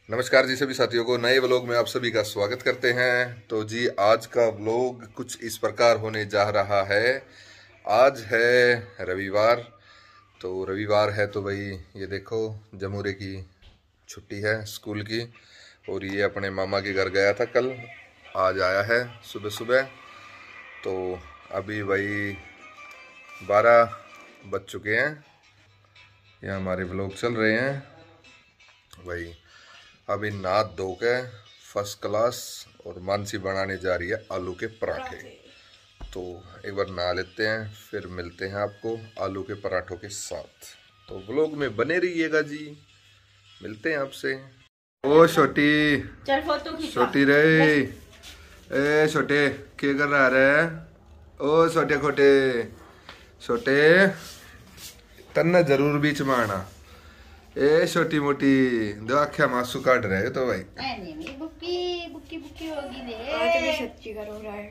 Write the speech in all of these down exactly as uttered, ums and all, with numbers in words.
नमस्कार जी सभी साथियों को, नए व्लॉग में आप सभी का स्वागत करते हैं। तो जी आज का व्लॉग कुछ इस प्रकार होने जा रहा है। आज है रविवार, तो रविवार है तो भाई ये देखो जमूरे की छुट्टी है स्कूल की, और ये अपने मामा के घर गया था कल, आज आया है सुबह सुबह। तो अभी भाई बारह बज चुके हैं, ये हमारे व्लॉग चल रहे हैं भाई। अभी नहा धो के फर्स्ट क्लास और मानसी बनाने जा रही है आलू के पराठे। तो एक बार नहा लेते हैं, फिर मिलते हैं आपको आलू के पराठों के साथ। तो व्लॉग में बने रहिएगा जी, मिलते हैं आपसे। ओ छोटी छोटी रे, ए छोटे क्या कर रहा है? ओ छोटे खोटे छोटे तन्ना जरूर बीच में आना। ए छोटी मोटी दो आख्या मासू काट रहे हो तो भाई नहीं नहीं बुक्की बुक्की बुक्की होगी रे। आज भी सच्ची करो रहा है।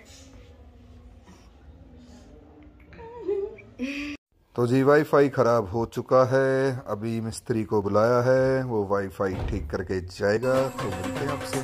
तो जी वाईफाई खराब हो चुका है, अभी मिस्त्री को बुलाया है, वो वाईफाई ठीक करके जाएगा। तो मिलते हैं आपसे।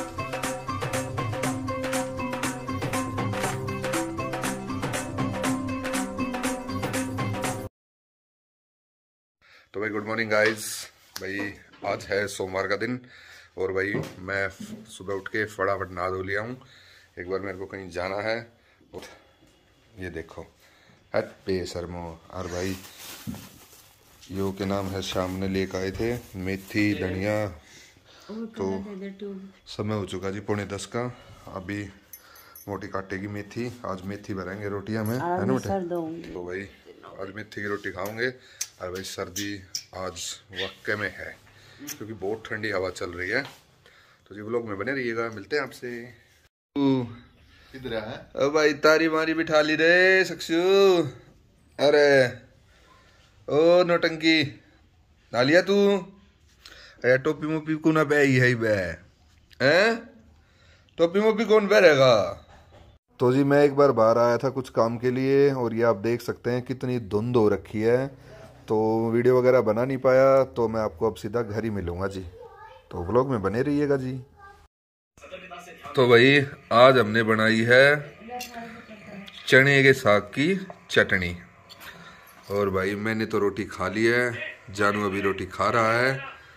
तो भाई गुड मॉर्निंग गाइस। भाई आज है सोमवार का दिन, और भाई मैं सुबह उठ के फटाफट नहा धो लिया हूँ। एक बार मेरे को कहीं जाना है, और ये देखो हट पे शर्मो। और भाई यो के नाम है शाम ने लेकर आए थे मेथी धनिया। तो समय हो चुका जी पौने दस का, अभी मोटी काटेगी मेथी। आज मेथी भरेंगे रोटियां में, है ना बेटे? तो भाई आज मेथी की रोटी खाऊंगे। और भाई सर्दी आज वाकई में है, क्योंकि बहुत ठंडी हवा चल रही है। तो जी व्लॉग में बने रहिएगा, मिलते हैं आपसे। किधर है? अब भाई तारी मारी बिठा ली रे सक्सू। अरे ओ नौटंकी ना लिया तू? अरे टोपी मोपी को ना बे ही है बे, हैं? टोपी मोपी कौन पहनेगा? तो जी मैं एक बार बाहर आया था कुछ काम के लिए, और ये आप देख सकते हैं कितनी धुंध हो रखी है, तो वीडियो वगैरह बना नहीं पाया। तो मैं आपको अब सीधा घर ही मिलूंगा जी, तो व्लॉग में बने रहिएगा जी। तो भाई आज हमने बनाई है चने के साग की चटनी, और भाई मैंने तो रोटी खा ली है, जानू अभी रोटी खा रहा है।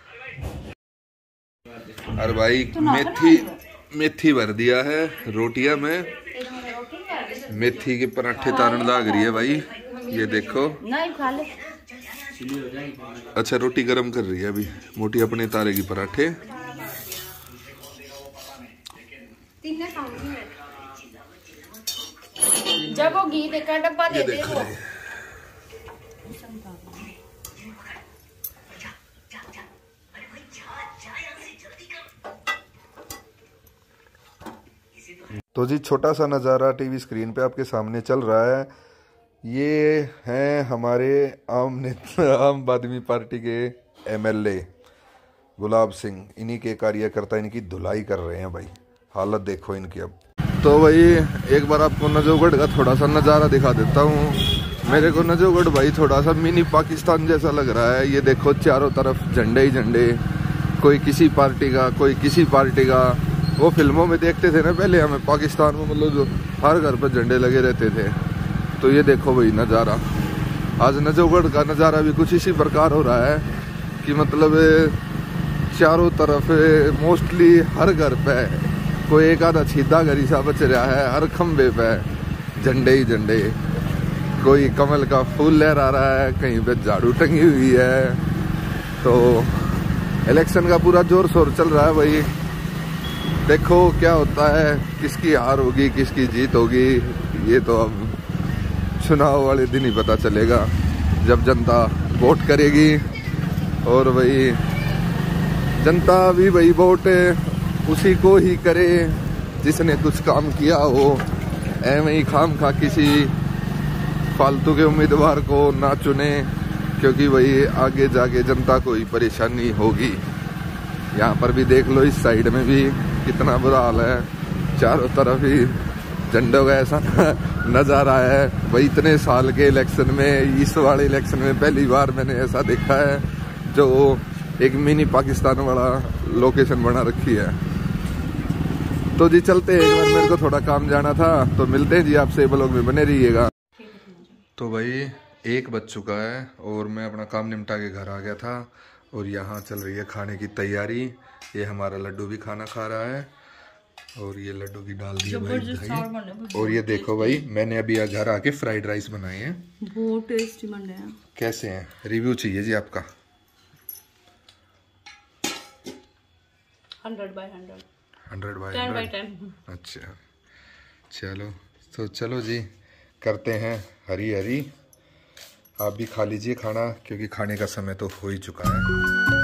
और भाई मेथी मेथी भर दिया है रोटियां में, मेथी के पराठे तारण लाग रही है भाई, ये देखो। अच्छा रोटी गरम कर रही है अभी मोटी, अपने तारे की पराठे। जब वो घी का डब्बा दे दे वो। तो जी छोटा सा नज़ारा टीवी स्क्रीन पे आपके सामने चल रहा है। ये हैं हमारे आम नेता आम आदमी पार्टी के एमएलए गुलाब सिंह, इन्हीं के कार्यकर्ता इनकी धुलाई कर रहे हैं भाई। हालत देखो इनकी अब। तो भाई एक बार आपको नजोगढ़ का थोड़ा सा नज़ारा दिखा देता हूँ। मेरे को नजोगढ़ भाई थोड़ा सा मिनी पाकिस्तान जैसा लग रहा है। ये देखो चारों तरफ झंडे ही झंडे, कोई किसी पार्टी का कोई किसी पार्टी का। वो फिल्मों में देखते थे ना पहले हमें पाकिस्तान में, मतलब जो हर घर पर झंडे लगे रहते थे। तो ये देखो भाई नज़ारा, आज नजोगढ़ का नज़ारा भी कुछ इसी प्रकार हो रहा है कि मतलब चारों तरफ मोस्टली हर घर पे कोई एक आधा छीदा घरी सा बच रहा है, हर खम्बे पे झंडे ही झंडे। कोई कमल का फूल लहरा रहा है, कहीं पे झाड़ू टंगी हुई है। तो इलेक्शन का पूरा जोर शोर चल रहा है भाई। देखो क्या होता है, किसकी हार होगी किसकी जीत होगी, ये तो अब चुनाव वाले दिन ही पता चलेगा, जब जनता वोट करेगी। और भाई जनता भी भाई वोट उसी को ही करे जिसने कुछ काम किया हो। ऐਵੇਂ ही खाम खा किसी फालतू के उम्मीदवार को ना चुने, क्योंकि भाई आगे जाके जनता को ही परेशानी होगी। यहाँ पर भी देख लो, इस साइड में भी कितना बुरा हाल है, चारों तरफ ही झंडों का ऐसा नज़ारा है भाई। इतने साल के इलेक्शन में, इस वाले इलेक्शन में पहली बार मैंने ऐसा देखा है जो एक मिनी पाकिस्तान वाला लोकेशन बना रखी है। तो जी चलते हैं, एक बार मेरे को थोड़ा काम जाना था, तो मिलते हैं जी आपसे, ब्लॉग में बने रहिएगा। तो भाई एक बज चुका है और मैं अपना काम निपटा के घर आ गया था और यहाँ चल रही है खाने की तैयारी। ये हमारा लड्डू भी खाना खा रहा है और ये लड्डू की डाल दी है भाई दही। और ये देखो भाई, मैंने अभी घर आके फ्राइड राइस बनाए हैं, बहुत टेस्टी बन रहे हैं। कैसे हैं, रिव्यू चाहिए जी आपका? Hundred by hundred hundred by ten by hundred ten. अच्छा चलो, तो चलो जी करते हैं हरी हरी। आप भी खा लीजिए खाना, क्योंकि खाने का समय तो हो ही चुका है।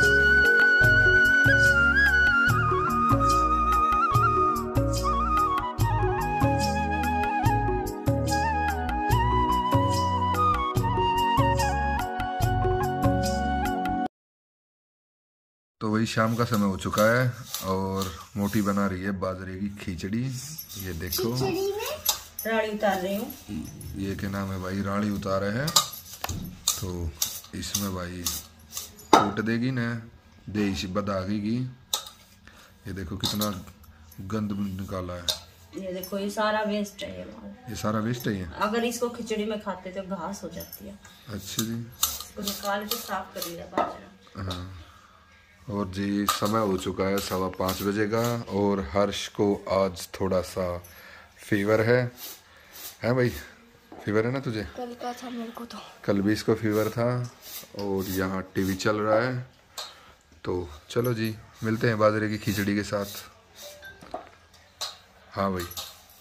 तो वही शाम का समय हो चुका है और मोटी बना रही है बाजरे की खिचड़ी। ये देखो, राड़ी उतार रही हूँ। ये क्या नाम है भाई, राड़ी उतारे हैं। तो इसमें भाई कूट देगी ना, देश बदागेगी। ये देखो कितना गंद निकाला है। ये देखो, ये सारा वेस्ट है। ये ये सारा वेस्ट है। ये अगर इसको खिचड़ी में खाते तो घास हो जाती है। अच्छा जी, इसको निकाल के साफ कर लिया बाजरा। हाँ। और जी समय हो चुका है सवा पाँच बजे का और हर्ष को आज थोड़ा सा फीवर है। है भाई, फीवर है ना तुझे? कल का था मेरे को, तो कल भी इसको फीवर था और यहाँ टीवी चल रहा है। तो चलो जी मिलते हैं बाजरे की खिचड़ी के साथ। हाँ भाई,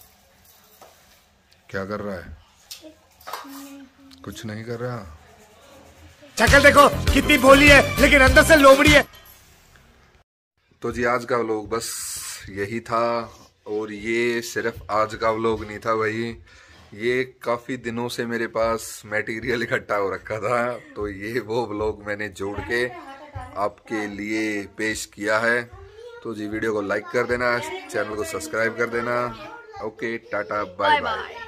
क्या कर रहा है? कुछ नहीं कर रहा। शक्ल देखो कितनी भोली है, लेकिन अंदर से लोमड़ी है। तो जी आज का व्लॉग बस यही था। और ये सिर्फ आज का व्लॉग नहीं था भाई, ये काफ़ी दिनों से मेरे पास मटेरियल इकट्ठा हो रखा था। तो ये वो व्लॉग मैंने जोड़ के आपके लिए पेश किया है। तो जी वीडियो को लाइक कर देना, चैनल को सब्सक्राइब कर देना। Okay, tata bye bye.